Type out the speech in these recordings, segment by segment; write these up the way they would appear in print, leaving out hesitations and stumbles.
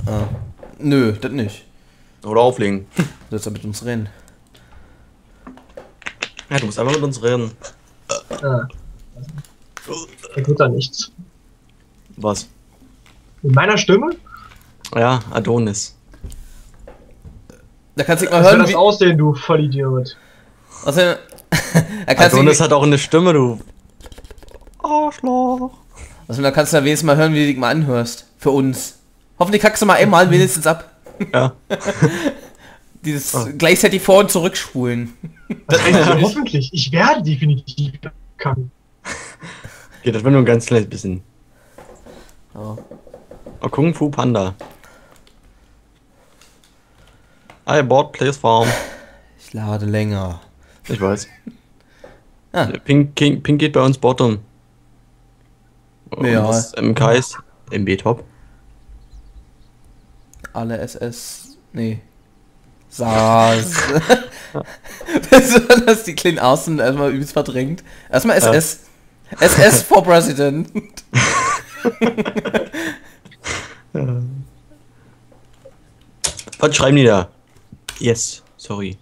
Nö, das nicht. Oder auflegen. Du sollst ja mit uns reden. Ja, du musst einfach mit uns reden. Ah. Da geht da nichts. Was? In meiner Stimme? Ja, Adonis. Da kannst du nicht mal Wie soll hören, das wie... aussehen, du Vollidiot? Außerdem... da kannst Adonis du hat auch eine Stimme, du. Arschloch. da kannst du ja wenigstens mal hören, wie du dich mal anhörst. Für uns. Hoffentlich kackst du mal einmal wenigstens ab. Ja. Dieses gleichzeitig vor- und zurückspulen. Das heißt, hoffentlich. Ich werde definitiv kann. Okay, das war nur ein ganz kleines bisschen. Oh. Oh, Kung Fu Panda. I bought Place Farm. Ich lade länger. Ich weiß. Ah. Pink geht bei uns Bottom. Ja. Was im Kreis. MB Top. Alle SS... Nee. SARS. Besonders die kleinen Außen erstmal übelst verdrängt. Erstmal SS. SS for President. Was schreiben die da? Yes, sorry.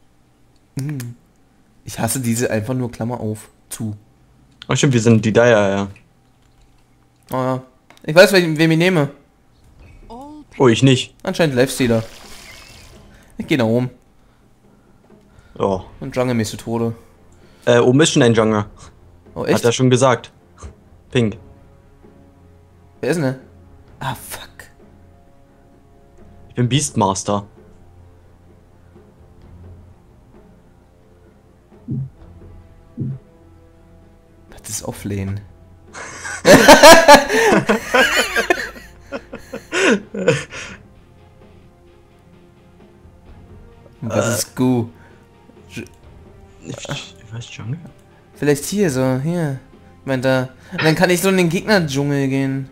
Ich hasse diese einfach nur Klammer auf. Zu. Oh stimmt, wir sind die Dyer, ja. Oh ja. Ich weiß, wem ich nehme. Oh, ich nicht. Anscheinend Lifestealer. Ich geh nach oben. Oh. Und Jungle mich zu Tode. Oben ist schon ein Jungle. Oh, echt? Hat er schon gesagt. Pink. Wer ist denn der? Ah, fuck. Ich bin Beastmaster. Das ist Auflehnen. Was ist Gu? Ich weiß Jungle? Vielleicht hier so, hier. Ich mein, da. Und dann kann ich so in den Gegner-Dschungel gehen.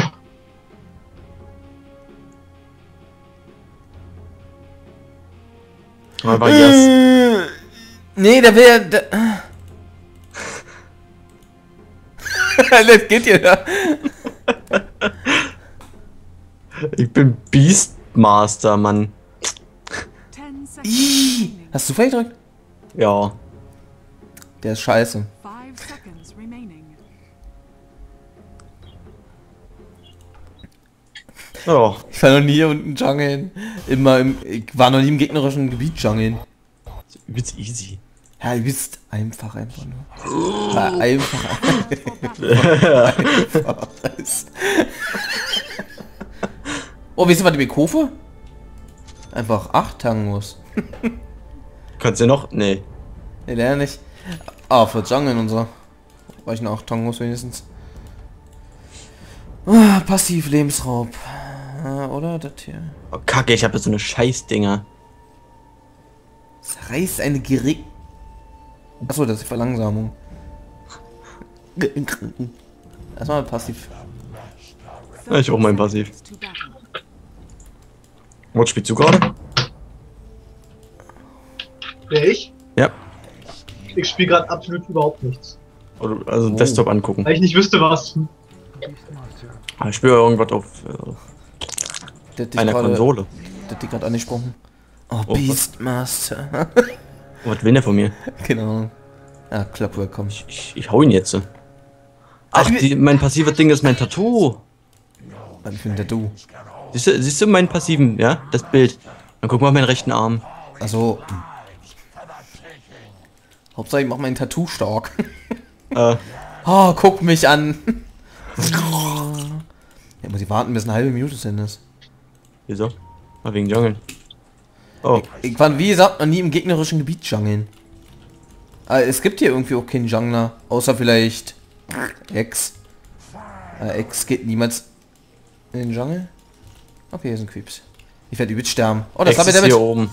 Aber yes. Nee, der will ja. Das geht ja da. Ich bin Beastmaster, Mann. Ih, hast du vielleicht gedrückt? Ja. Der ist scheiße. 5 seconds remaining. Ja. Ich war noch nie hier unten jungeln. Ich war noch nie im gegnerischen Gebiet jungeln. Übelst easy. Ja, du bist einfach nur. Ja, einfach. Oh, wie ist denn die Kofe? Einfach 8 tangen muss. Kannst du noch? Nee. Nee, leider nicht. Ah, für Jungle und so. Weil ich noch 8 tangen muss wenigstens. Ah, passiv Lebensraub. Oder das hier. Oh, Kacke, ich habe so eine Scheißdinger. Zerreißt eine Gerät. Achso, das ist die Verlangsamung. Erstmal passiv. Ja, ich auch mein Passiv. Was spielst du gerade? Wer ich? Ja. Ich spiele gerade absolut überhaupt nichts. Also Desktop angucken. Weil ich nicht wüsste, was. Ich spiele irgendwas auf einer Konsole. Der hat die gerade angesprochen. Oh, Oh, Beastmaster. Was will der von mir? Genau. Ja, Club Welcome. Ich hau ihn jetzt. Ach, mein passives Ding ist mein Tattoo. Was für ein Tattoo? Siehst du meinen passiven, ja? Das Bild. Dann guck mal auf meinen rechten Arm. Also. Hauptsache ich mach meinen Tattoo stark. Oh, guck mich an. Ja, muss ich warten, bis eine halbe Minute sind ist. Wieso? Ah, wegen Jungle. Oh. Ich war, wie gesagt, noch nie im gegnerischen Gebiet jungeln. Aber es gibt hier irgendwie auch keinen Jungler. Außer vielleicht X. X geht niemals in den Jungle. Okay, hier sind Creeps. Ich werde übelst sterben. Oh, das war Ex der ist hier oben.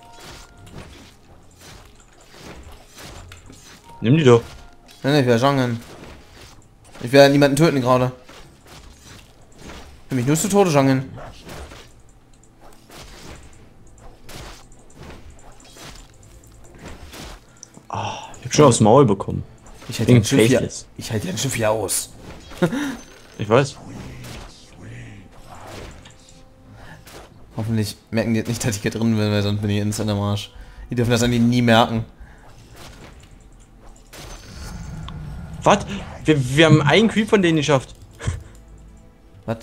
Nimm die doch. Nein, ich werde jungeln. Ich werde niemanden töten gerade. Ich will mich nur zu Tode jungeln. Ich hab schon aufs Maul bekommen. Ich halte ja ein Schiff hier. Faceless. Ich halte ja ein Schiff hier aus. Ich weiß. Hoffentlich merken die jetzt nicht, dass ich hier drin bin, weil sonst bin ich instant am Arsch. Die dürfen das eigentlich nie merken. Was? Wir haben einen Creep von denen geschafft. Was?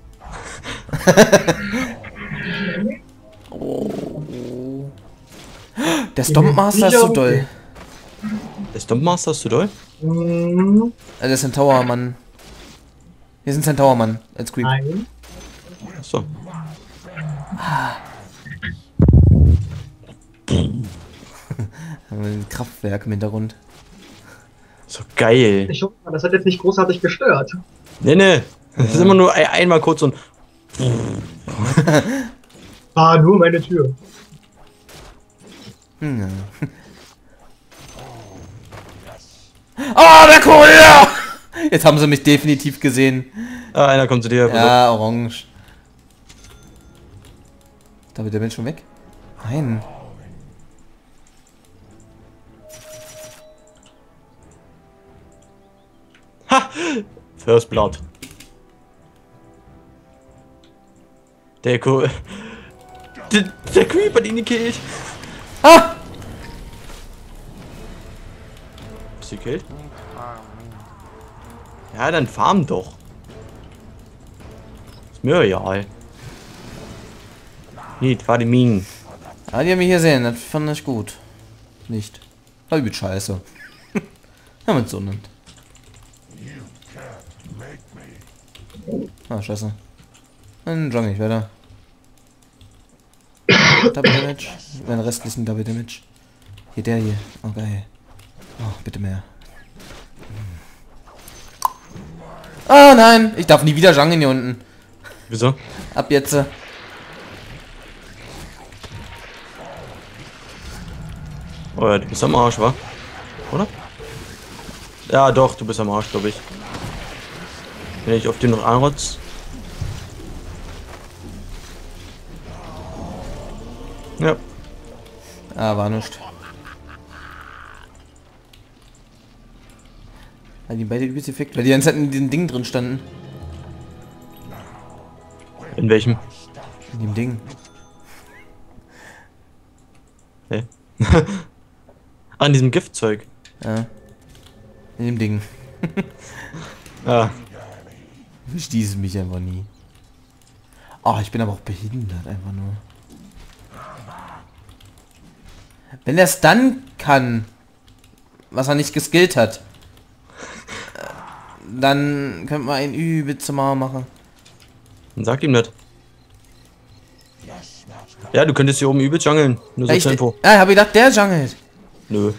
Oh. Der Stompmaster ist so doll. Der Stompmaster ist zu doll? Der Centaur-Mann. Hier ist ein Centaur-Mann als Creep. Nein. Achso. Ein Kraftwerk im Hintergrund. So geil. Ich hoffe mal, das hat jetzt nicht großartig gestört. Nee. Das ist immer nur einmal kurz und... Ah, nur meine Tür. Ja. Oh, der Kurier! Jetzt haben sie mich definitiv gesehen. Ah, einer kommt zu dir. Ja, orange. Da wird der Mensch schon weg? Nein. Ha! First Blood. Der Creep hat ihn gekillt. Ah! Ist sie gekillt? Ja, dann farm doch. Ist mir egal. Nicht, war die Minen. Ah, die haben mich hier sehen, das fand ich gut. Nicht. War übel scheiße. Wenn man es so nimmt. Ah, scheiße. Dann jungle ich weiter. Double Damage. Den restlichen Double Damage. Hier, der hier. Oh, geil. Oh, bitte mehr. Oh nein! Ich darf nie wieder jungeln hier unten. Wieso? Ab jetzt. Oh ja, du bist am Arsch, wa? Oder? Ja, doch, du bist am Arsch, glaube ich. Wenn ich auf den noch anrotz. Ja. Ah, war nicht. Weil die beide übelst gefickt, weil die ganze Zeit in diesem Ding drin standen. In welchem? In dem Ding. Hä? An diesem Giftzeug. Ja. In dem Ding. Ja. Ich stieße mich einfach nie. Oh, ich bin aber auch behindert, einfach nur. Wenn er es dann kann, was er nicht geskillt hat, dann könnte man einen übelst mal machen. Dann sag ihm das. Ja, du könntest hier oben übel jungeln. Nur so zur Info. Ja, ich habe gedacht, der jungelt. Nö.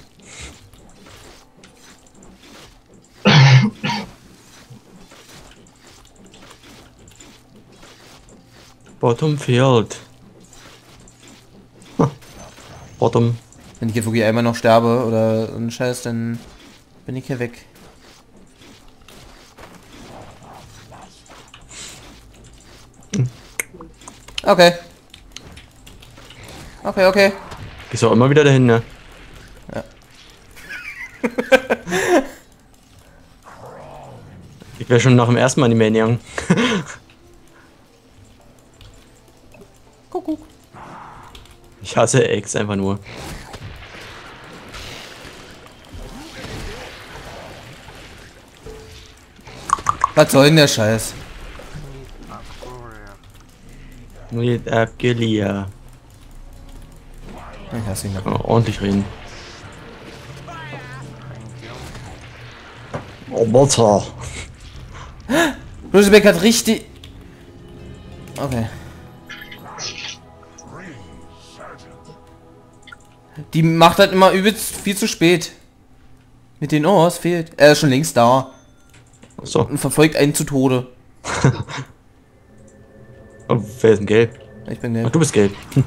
Bottom Field. Bottom. Wenn ich jetzt wirklich einmal noch sterbe oder ein Scheiß, dann bin ich hier weg. Okay. Okay. Gehst du auch immer wieder dahin, ne? Ja. Ich wäre schon nach dem ersten Mal in die Main gegangen. Kuckuck. Ich hasse Eggs einfach nur. Was soll denn der Scheiß? Mit Abgelia. Ich hasse ihn. Ordentlich reden. Oh, Mutter. Rosebeck hat richtig... Okay. Die macht halt immer übelst viel zu spät. Mit den es fehlt. Er ist schon längst da. So. Und verfolgt einen zu Tode. Oh, wer ist denn gelb? Ich bin Ach, der. du bist gelb. Hm.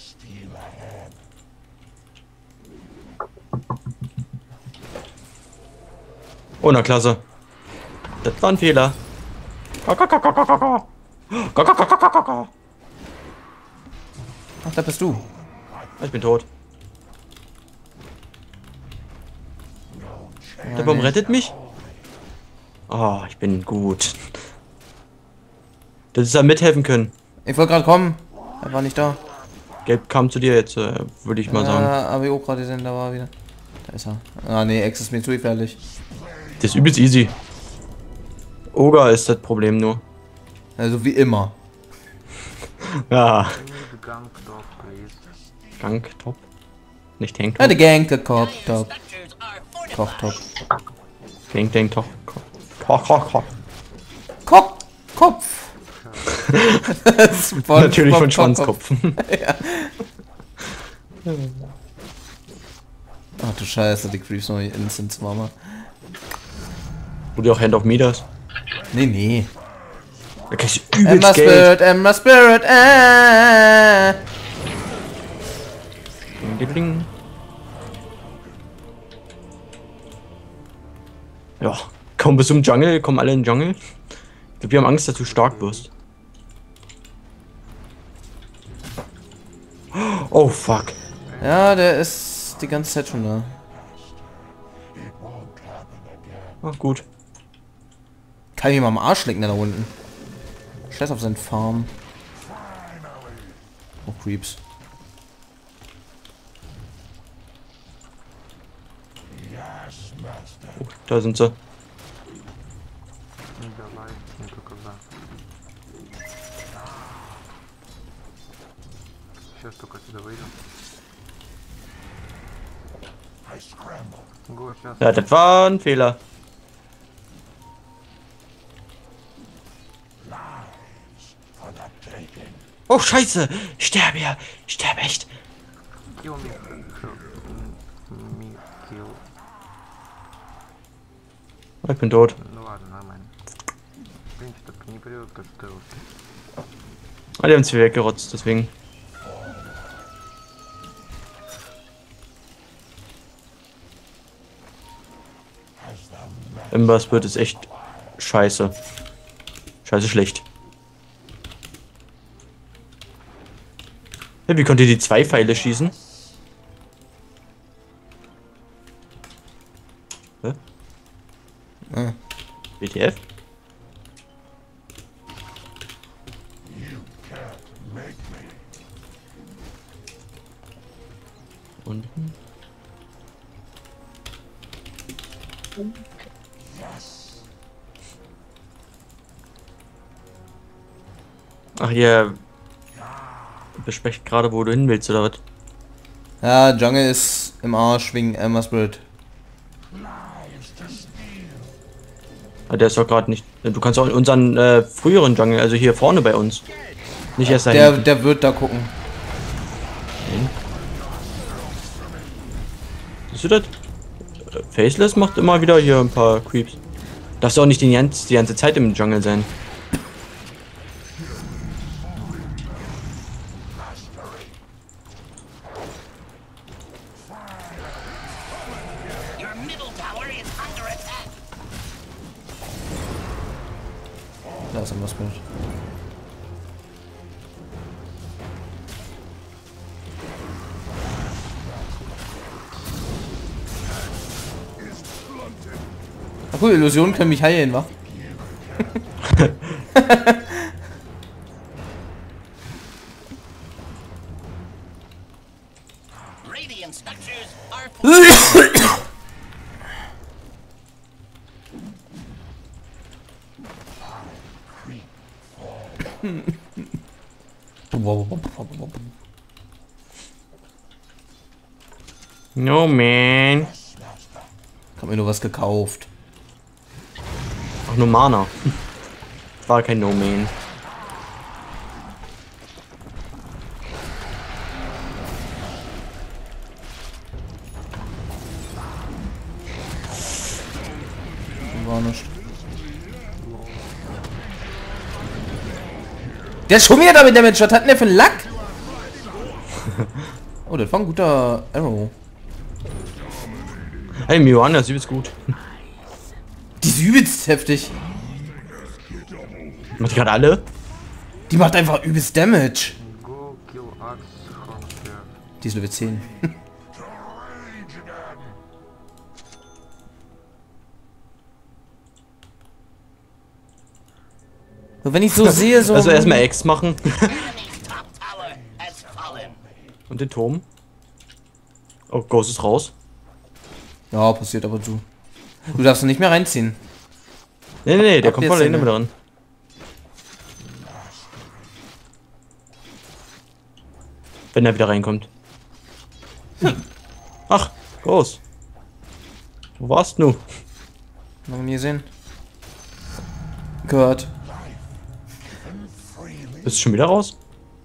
Oh, na klasse. Das war ein Fehler. Ach, da bist du. Ich bin tot. Ja, Der Baum nee. rettet mich? Oh, ich bin gut. Das ist ja mithelfen können. Ich wollte gerade kommen. Er war nicht da. Gelb kam zu dir jetzt, würde ich mal sagen. Ja, aber ich auch gerade gesehen, da war er wieder. Da ist er. Ah nee, Ex ist mir zu gefährlich. Das ist übelst easy. Oga ist das Problem nur. Also wie immer. Ja. Need gank top, please. Gank top. Nicht Tank Ja, top. der Gang, Top, Top. Koch, Top. Gang top. Koch. Kopf. Das ist voll Natürlich von Kopf. Schwanzkopf. Ach du Scheiße, die Creeps noch Instance Mama. Wo du auch Hand of Midas. Nee. Da kriegst du übelst Emma Geld. Spirit, Ding, ding. Ja, komm bis zum Jungle, kommen alle in den Jungle. Ich glaube, wir haben Angst, dass du stark wirst. Oh fuck. Ja, der ist die ganze Zeit schon da. Ach gut. Kann ich ihm am Arsch lecken, da unten. Scheiß auf seinen Farm. Oh, Creeps. Oh, da sind sie. Давай, не только за. Сейчас только сюда выйдем. Го, сейчас. Ja, das war ein Fehler. Oh Scheiße! Ich sterbe ja! Ich sterbe echt! Kill me. Me kill. Ich bin tot. Ну ладно, нормально. В принципе, только не привык к стелсу. Ah, die haben sie weggerotzt, deswegen. Embers wird es echt scheiße. Scheiße schlecht. Hey, wie konnte die 2 Pfeile schießen? Hä? Ah. WTF? Und ach, ihr besprecht gerade, wo du hin willst, oder was? Ja, Jungle ist im Arsch wegen Emma Spirit. Ah, der ist doch gerade nicht. Du kannst auch in unseren früheren Jungle, also hier vorne bei uns. Nicht erst da hinten. Der wird da gucken. Siehst du das? Faceless macht immer wieder hier ein paar Creeps. Darfst du auch nicht die ganze Zeit im Jungle sein. Da ist Emma Spirit. Ach cool, Illusionen können mich heilen, wa? Radiant structures are No man. Hab mir nur was gekauft. Ach, nur Mana. War kein No Man. War nicht. Der ist schon wieder damit Damage. Was hat denn der für einen Lack? Oh, das war ein guter Arrow. Hey, Miwana ist übelst gut. Die ist übelst heftig. Macht die gerade alle? Die macht einfach übelst Damage. Go kill Axe Hunter. Die ist Level 10. So, wenn ich so sehe, so... Also erstmal X machen. enemy's top tower Und den Turm. Oh, Ghost ist raus. Ja, passiert aber zu. Du darfst ihn nicht mehr reinziehen. Nee, der Ab kommt jetzt von alleine hin, mit ran. Wenn er wieder reinkommt. Ach, Ghost. Wo warst du? Noch nie gesehen. Gehört. Bist du schon wieder raus?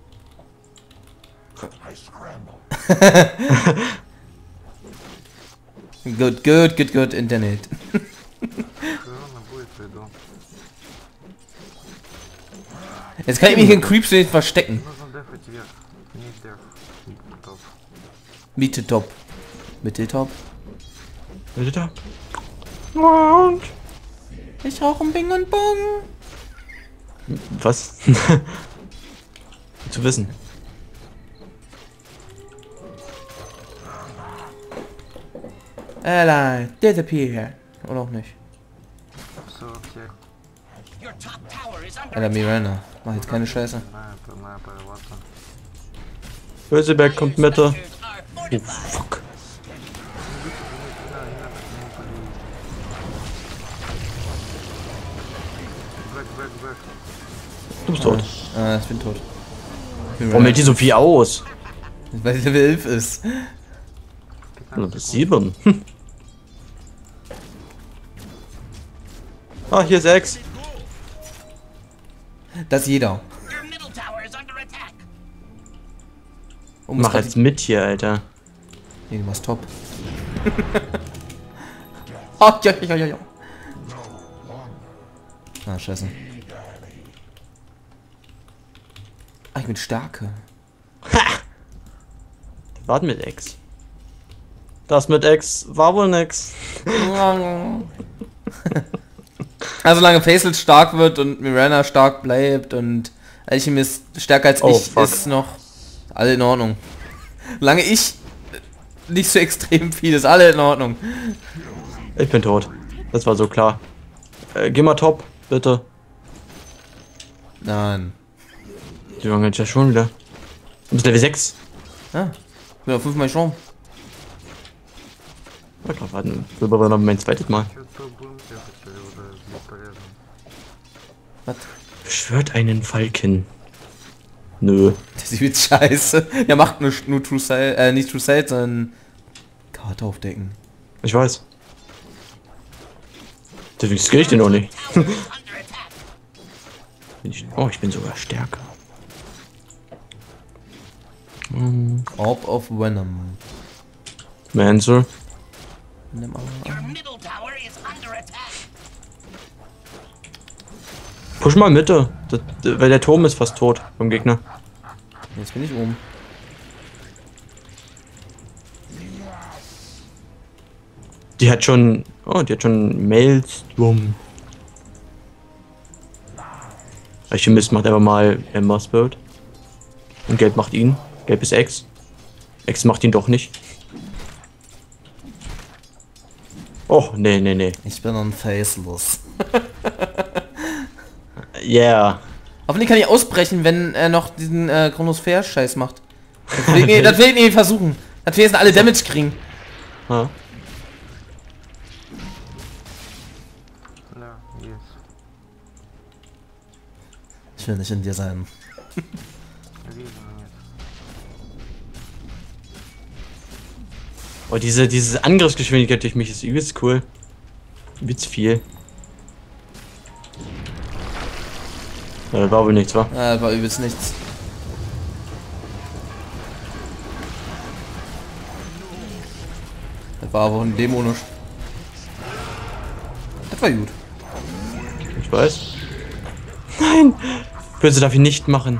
Gut, Internet. Ровно будет, приду. Jetzt kann ich mich in Creeps nicht verstecken. Нужно дефать вверх. Не деф. Топ. Mitte-Top. Mitteltop. Bitte. Und? Ich rauche ein Bing und Bong. Was? Zu wissen. Ally, disappear. Oder auch nicht. Все в тех. Your top tower is under Alter, Miranda. Mach jetzt keine Scheiße. На появаться. Böseberg kommt Mitte. structures are Oh, fortified. fuck. Бэк. Du bist tot. Ich bin tot. Warum hält die so viel aus? Weil sie Level 11 ist. Bis 7. Ah, hier ist X. Das ist jeder. Your middle tower is under attack. Oh, Mach jetzt mit hier, Alter. Nee, du machst top. Oh, ja. Ah, scheiße. Ah, ich bin Stärke. Wart mit X. Das mit X war wohl nix. Also solange Faisal stark wird und Miranda stark bleibt und Alchemist stärker als Oh, ich fuck. ist noch alle in Ordnung. Solange ich nicht so extrem viel ist, alle in Ordnung. Ich bin tot. Das war so klar. Geh mal top, bitte. Nein. Die waren ja schon wieder. Du bist Level 6. Ah, ich bin auf 5-mal schon. Ja, klar, warten. Das war noch mein zweites Mal. Что-то будем дефать или уже бесполезно. Was? Beschwört einen Falken. Nö. Das ist jetzt scheiße. Ja, macht nur True Sight, nicht True Sight, sondern Karte aufdecken. Ich weiß. Deswegen skill ich den auch nicht. Under attack. Oh, ich bin sogar stärker. Orb of Venom. Mansell. Nimm mal. Your middle tower is under attack. Push mal Mitte. Weil der Turm ist fast tot vom Gegner. Jetzt bin ich oben. Die hat schon. Oh, die hat schon Maelstrom. Alchemist macht einfach mal Ember Spirit. Und Gelb macht ihn. Gelb ist X. X macht ihn doch nicht. Oh, nee. Ich bin ein Faceless. Yeah. Hoffentlich kann ich ausbrechen, wenn er noch diesen Chronosphäre-Scheiß macht. Das will ich nicht versuchen. Dass wir jetzt alle Damage kriegen. Ja. Да, есть. Ich will nicht in dir sein. Видно, нет. Oh, diese Angriffsgeschwindigkeit durch mich ist übelst cool. Übelst viel. Ja, war wohl nichts, wa? War übelst nichts. Das war aber ein Demo nicht. Das war gut. Ich weiß. Nein! Böse darf ich nicht machen.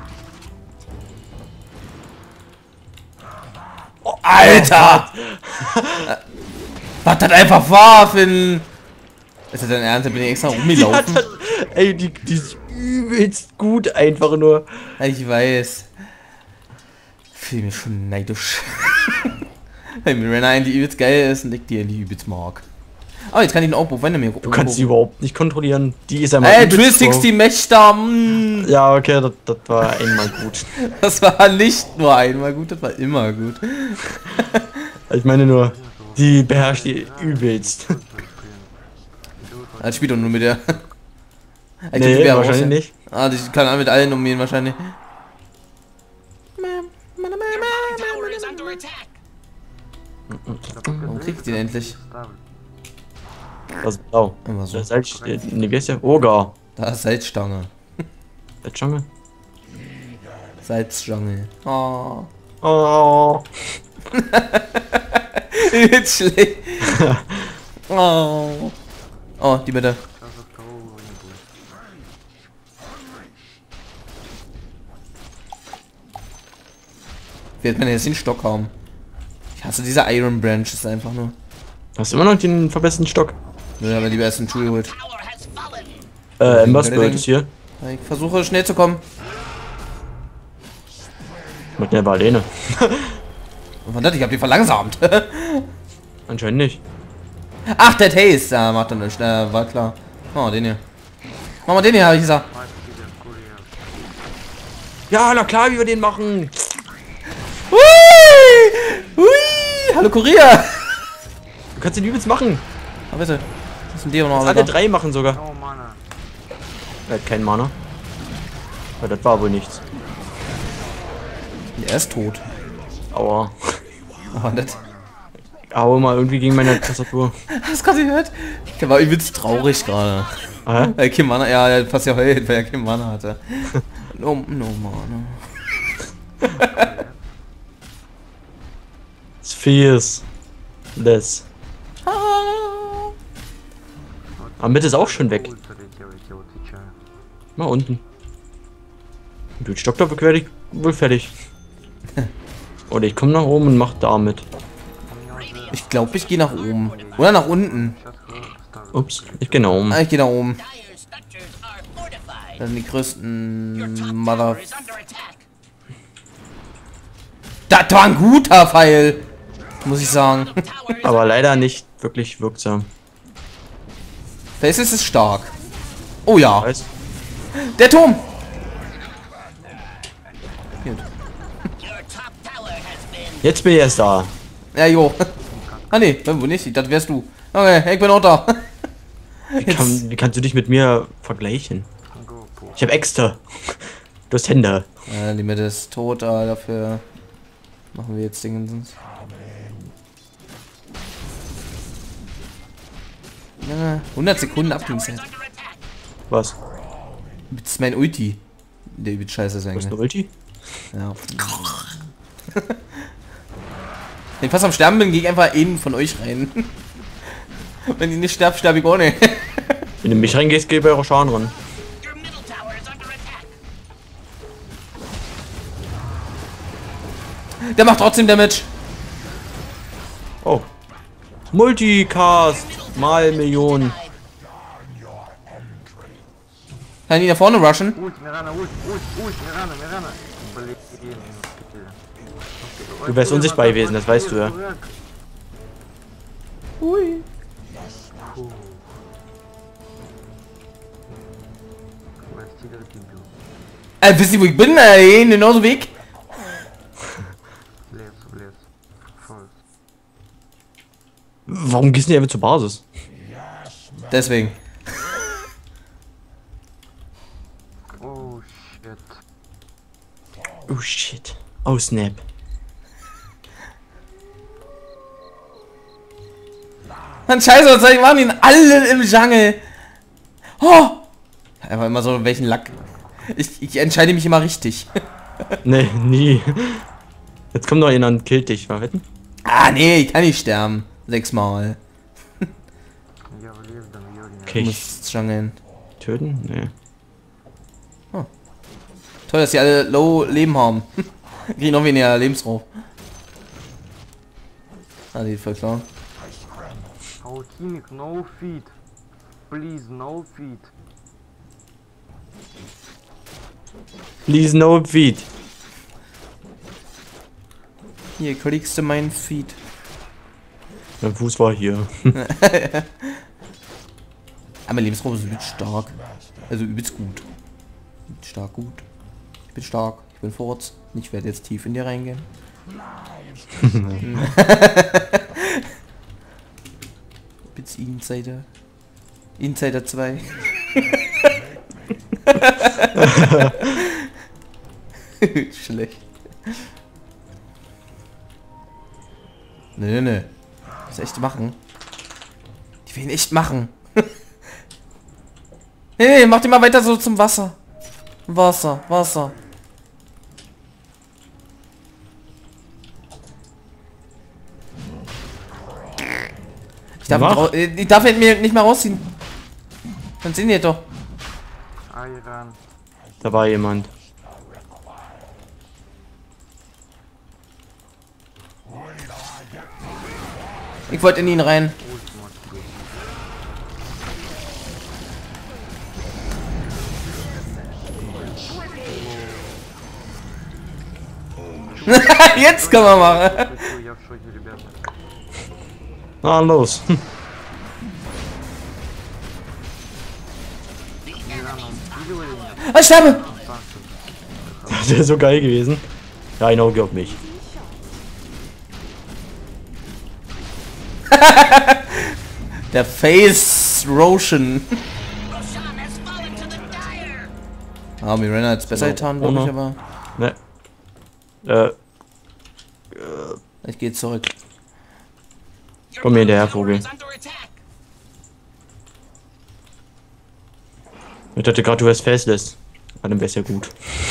Oh, Alter! Was das einfach war für ein... Ist das dein Ernst? Da bin ich extra rumgelaufen. Ey, die ist übelst gut einfach nur. Ich weiß. Fühl mich schon neidisch. Weil Miranda eigentlich übelst geil ist und ich die übelst mag. Oh, jetzt kann ich den Aufbau, wenn er mir Du kannst sie überhaupt nicht kontrollieren. Die ist einmal. Ey, übelst Trill 60 Mächter. Ja, okay, das war einmal gut. Das war nicht nur einmal gut, das war immer gut. Ich meine nur, die beherrscht die übelst. Er spielt doch nur mit der. Ich Nee, glaub, die wäre wahrscheinlich raus, nicht. Ah, die kann auch mit allen umgehen wahrscheinlich. Your tower is under attack. Warum kriegt die den endlich? Das ist blau. Immer so. Das ist halt, ne, wie heißt der? Oger. Da ist Salzstange. Der Jungle. Salzstange. Oh. Oh. Nicht schlecht. Oh. Oh, die Mitte. Wird man jetzt den Stock haben? Ich hasse diese Iron Branch, ist einfach nur. Hast du immer noch den verbesserten Stock? Ja, aber lieber erst einen Tool geholt. Tower has fallen. Embers Bird ist hier. Ich versuche schnell zu kommen. Mit der Balene. Was das? Ich hab die verlangsamt. Anscheinend nicht. Ach, der Taste. Ja, macht er nicht. War klar. Oh, den hier. Mach mal den hier, hab ich gesagt. Ja, na klar, wie wir den machen. Hui! Hui! Hallo Kurier! Du kannst den übelst machen. Ah, bitte. Was sind die auch noch Alle alle da? 3 machen sogar. Oh, Mana. Er hat keinen Mana. Aber das war wohl nichts. Er ist tot. Aua. Aber nicht. Aua mal irgendwie gegen meine Tastatur. Hast du gerade gehört? Der war übelst traurig gerade. Hä? Weil Kim Mana, ja, der hat fast ja heult, weil er Kim Mana hatte. No Mana. It's fierce. Less. Ah. Aber Mitte ist auch schon weg. Улица летел, отвечаю. Mal unten. Und den Stock dafür werde ich wohl fertig. Oder ich komme nach oben und mach damit. Ich glaube, ich gehe nach oben. Oder nach unten. Сейчас ставлю. Ups, ich gehe nach oben. Ah, ich gehe nach oben. Dire structures are fortified. Das sind die Your größten top Mother... tower is under attack. Das war ein guter Pfeil! Muss ich sagen. Tower is Aber leider nicht wirklich wirksam. Face ist stark. Oh ja. Weißt? Der Turm! Gut. your top tower has been Jetzt bin ich erst da. Ja, jo. Ah ne, wo nicht? Das wärst du. Okay, ich bin auch da. Wie kannst du dich mit mir vergleichen? Go, по. Ich habe Äxte. Du hast Hände. Die Mitte ist tot, aber dafür machen wir jetzt Dingens. Ja, 100 Sekunden Abklingzeit. under attack. Was? Das ist mein Ulti. Der übel scheiße sein Was ist kann. eine Ulti? Ja. Wenn ich fast am Sterben bin, gehe ich einfach in von euch rein. Wenn ich nicht sterbe, sterbe ich auch nicht. Wenn du mich reingehst, geh bei eurer Schaden ran. Your middle tower is under attack. Der macht trotzdem Damage. Oh. Multicast. Mal Millionen. Kann ich nach vorne rushen? Ульт, Мирана, ульт, Мирана, Мирана. Блин, успели. Du wärst unsichtbar gewesen, das weißt du ja. Hui. Wisst ihr, wo ich bin? In den Weg. В лес. Форest. Warum gehst du nicht einfach zur Basis? Deswegen. Oh, shit. Oh shit. Oh snap. Mann, scheiße, was soll ich machen? Die sind alle im Jungle. Oh! Einfach immer so, welchen Lack. Ich entscheide mich immer richtig. Nee, nie. Jetzt kommt noch jemand und killt dich, mal wetten? Ah, nee, ich kann nicht sterben. 6-mal. Я влез, да въебня. Okay, Ich ich muss jungeln. töten? Nee. Toll, dass die alle low Leben haben. Kriegen noch weniger Lebensraum. Ah, die voll klar. Alchemic, no feed. Please, no feed. Please no feed. Hier kriegst du meinen Feed. Mein Fuß war hier. Aber mein Lebensraum ist übelst stark. Also übelst gut. Übelst stark gut. Ich bin stark. Ich bin Forts. Ich werde jetzt tief in dir reingehen. Bis Insider. Insider 2. Schlecht. Nee. Das echt machen. Die will ihn echt machen. Nee, mach die mal weiter so zum Wasser. Wasser. Ich darf ihn mir nicht mehr rausziehen. Dann sehen die doch. Iron. Da war jemand. Ich wollte in ihn rein. Jetzt können wir machen. Я в шоке, ребята. Ah, los. Ich sterbe! Das wäre so geil gewesen. Ja, genau, glaub mich. Der Face Roshan. Roshan has fallen to the dire. Ah, Mirena hat's besser getan, glaube ich, aber Ne. ich gehe zurück. Your Komm mir hinterher, tower Vogel. is under attack. Ich dachte gerade, du wärst faceless. Ah, dann wär's ja gut.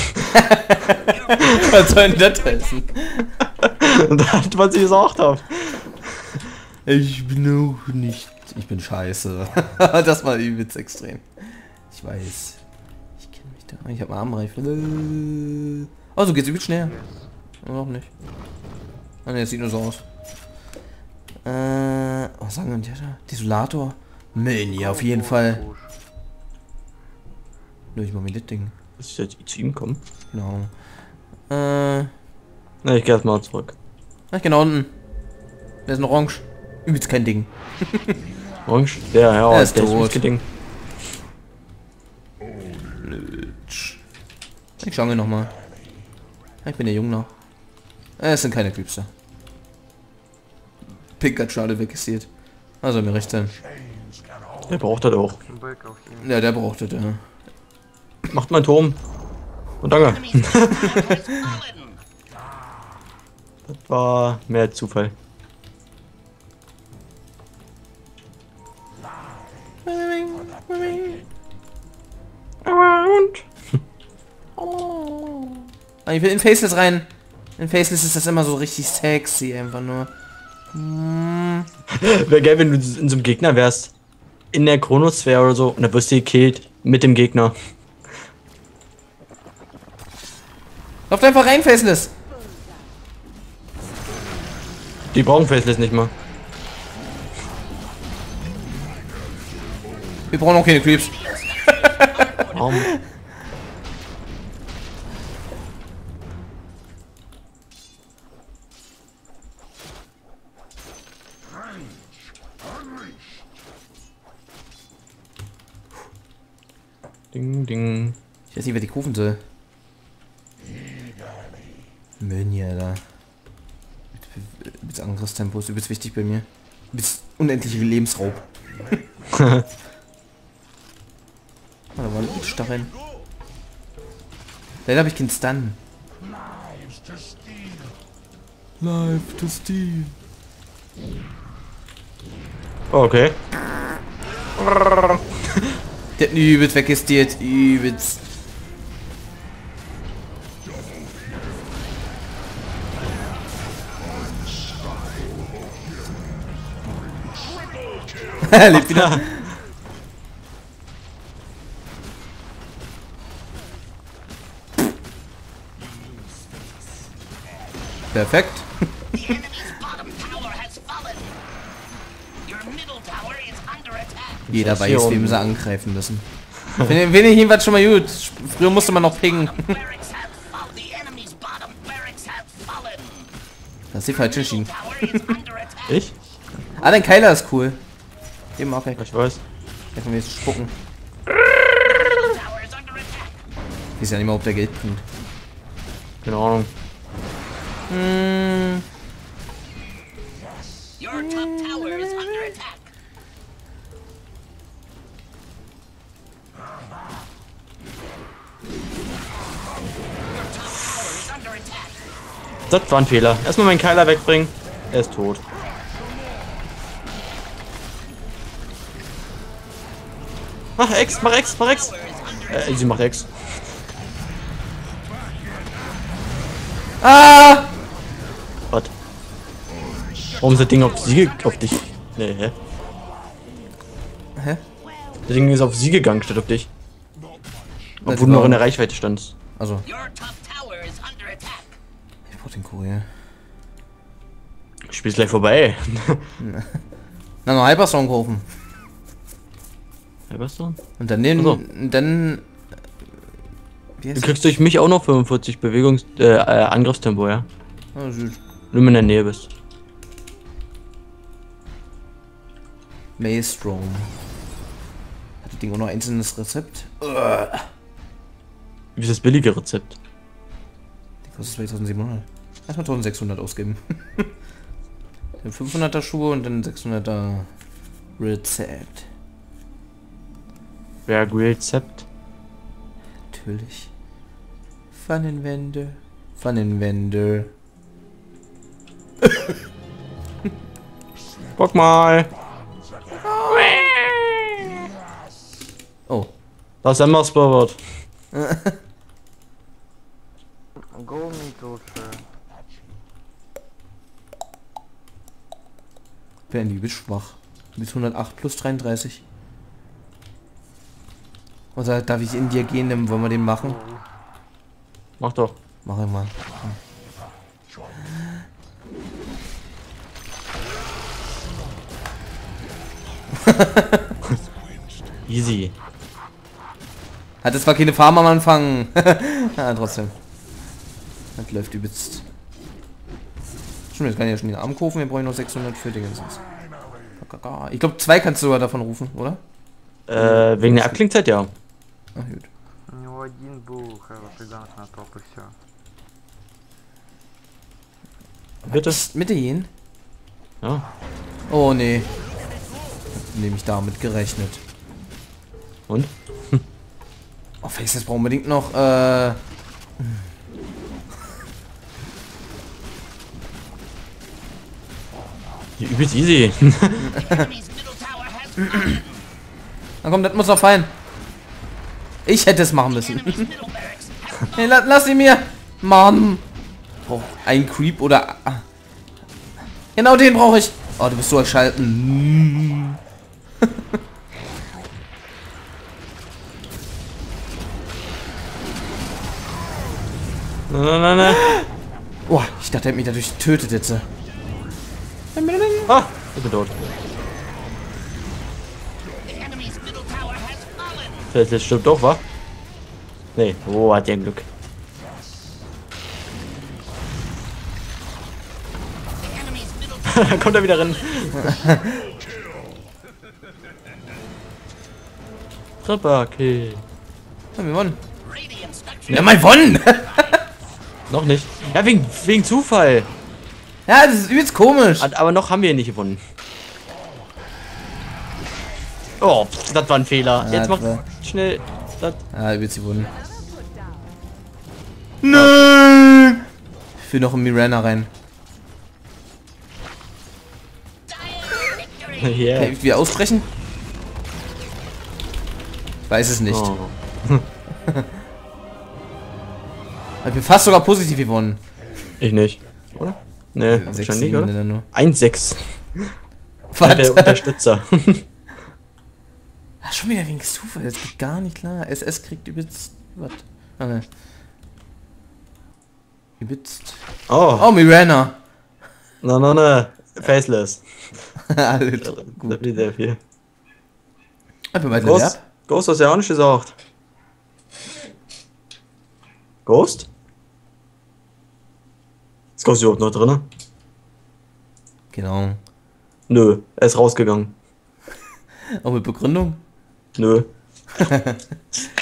Was soll denn das heißen? Das, was ich gesagt habe. Ich bin auch nicht. Ich bin scheiße. Das war übelst extrem. Ich weiß. Ich kenne mich da. Ich habe einen Armreifen. Oh, so geht's übelst schnell. Noch nicht. Ah, ne, es sieht nur so aus. Was sagen wir denn? Desolator? Mini, auf jeden Fall. Nö, ich mach mir das Ding. Muss ich jetzt zu ihm kommen? Genau. Na, ich geh erst mal zurück. Ach, genau unten. Der ist ein Orange. Übelst kein Ding. Orange? Ja, Er ist der tot. ist Ding. Ich schau mir noch mal. Ich bin der Jung noch. Es sind keine Creeps da. Pikachu alle weggesiert. Also mir recht sein. Der braucht das auch. Бэк auf ihn. Ja, der braucht das, ja. Macht mal einen Turm. Und danke. Enemy's tower has fallen. Das war mehr als Zufall. Ich will in Faceless rein. In Faceless ist das immer so richtig sexy, einfach nur. Wäre geil, wenn du in so einem Gegner wärst. In der Chronosphäre oder so. Und dann wirst du gekillt. Mit dem Gegner. Lauft einfach rein, Faceless. Die brauchen Faceless nicht mal. Wir brauchen auch keine Creeps. Warum? Ding, ding. Ich weiß nicht, wer die rufen soll. Mönja da. Mit Angriffstempo ist übelst wichtig bei mir. Bis unendliche Lebensraub. Oh, da war ein Stacheln. Leider habe ich keinen Stun. Life to steal. Oh, okay. Der hat ihn übelst weggestiert. Übelst. Er lebt wieder. Perfekt. The enemy's bottom tower has fallen. Your middle tower is under attack. Jeder Das hier weiß, wem unten. sie angreifen müssen. Finde ich jedenfalls schon mal gut. Früher musste man noch pingen. Barracks have fallen. The enemy's bottom barracks have fallen. Das ist die falsche Schiene. Tower is under attack. Ich? Ah, dein Keiler ist cool. Den mag ich. Ich weiß. Der kann mir jetzt spucken. Tower is under attack. Ich weiß ja nicht mal, ob der Geld bringt. Keine Ahnung. Your top tower is under attack. Your top tower is under attack. Das war ein Fehler. Erstmal meinen Keiler wegbringen. Er ist tot. Mach Ex, mach Ex, mach Ex. Sie macht Ex. Ah! Was? Warum ist das Ding auf sie auf dich? Nee, hä? Hä? Das Ding ist auf sie gegangen statt auf dich. Obwohl du noch in der Reichweite standst. Also, Your top tower is under attack. ich brauch den Kurier. Spiel ist gleich vorbei. Na, noch Hypersong kaufen. Ja, was denn? Und dann nehmen, Ach dann... Wie Du heißt kriegst durch mich auch noch 45 Angriffstempo, ja? das? Ah, süß. Wenn du in der Nähe bist. Maelstrom. Hat das Ding auch noch ein einzelnes Rezept? Wie ist das billige Rezept? Die kostet 2700. Erstmal 1600 ausgeben. Dann 500er Schuhe und dann 600er Rezept. Wer Rezept? Natürlich. Pfannenwände. Pfannenwände. Guck mal. Oh. Das ist Emmersbord. Go mid лучше. Werden die schwach. Bis 108 plus 33. Oder darf ich in dir gehen, dann wollen wir den machen? Mach doch. Mach ich mal. Easy. Hatte zwar keine Farm am Anfang. Ja, trotzdem. Das läuft übelst. Stimmt, jetzt kann ich ja schon den Arm kaufen. Wir brauchen noch 600 für Dingens. Ich glaube, 2 kannst du sogar davon rufen, oder? Wegen der Abklingzeit, ja. Ach, gut. У него один был Хайлопридант на топ и все. Bitte? Mitte gehen? Ja. Oh, nee. Nehme ich damit gerechnet. Und? Oh, Face, jetzt brauchen wir unbedingt noch, Übelst easy. Enemy's middle tower has fallen. Na komm, das muss doch fallen. Ich hätte es machen müssen. Enemy's middle barracks has Nee, lass ihn mir. Mann. Brauch ein Creep oder... Ah. Genau den brauche ich. Oh, du bist so erschalten. Nein. Oh, ich dachte, er hat mich dadurch getötet jetzt. Ah, ich bin tot. the enemy's middle tower has fallen. Das stimmt doch, wa? Nee, oh, hat der Glück. The enemy's middle Dann kommt er wieder rein. Tripper-Kill. Ja, wir gewonnen. radiant structure. Wir haben mal gewonnen. Noch nicht. Ja, wegen Zufall. Ja, das ist übelst komisch. Aber noch haben wir nicht gewonnen. Oh, das war ein Fehler. Ja, Jetzt das mach war- schnell. Das. Ja, übelst gewonnen. Nein. Ich will noch in Mirana rein. Dire victory. Yeah. Kann ich wieder aussprechen? Ich weiß es nicht. Oh. Ich bin fast sogar positiv gewonnen. Ich nicht. Oder? Nee, 6, wahrscheinlich, 7 oder? nur. 1,6. Was? Der Unterstützer. Ach, schon wieder wegen Zufall. Das geht gar nicht klar. SS kriegt übelst... Was? Ah, ne. Übelst... Oh, Oh, Mirana. na. Faceless. Alter, Das gut. wird sehr viel. Ich bin bald Level Ghost? up. Ghost hast du ja auch nicht gesagt. Ghost? Ist Ghost überhaupt noch drin? Genau. Nö, er ist rausgegangen. Auch mit Begründung? Nö.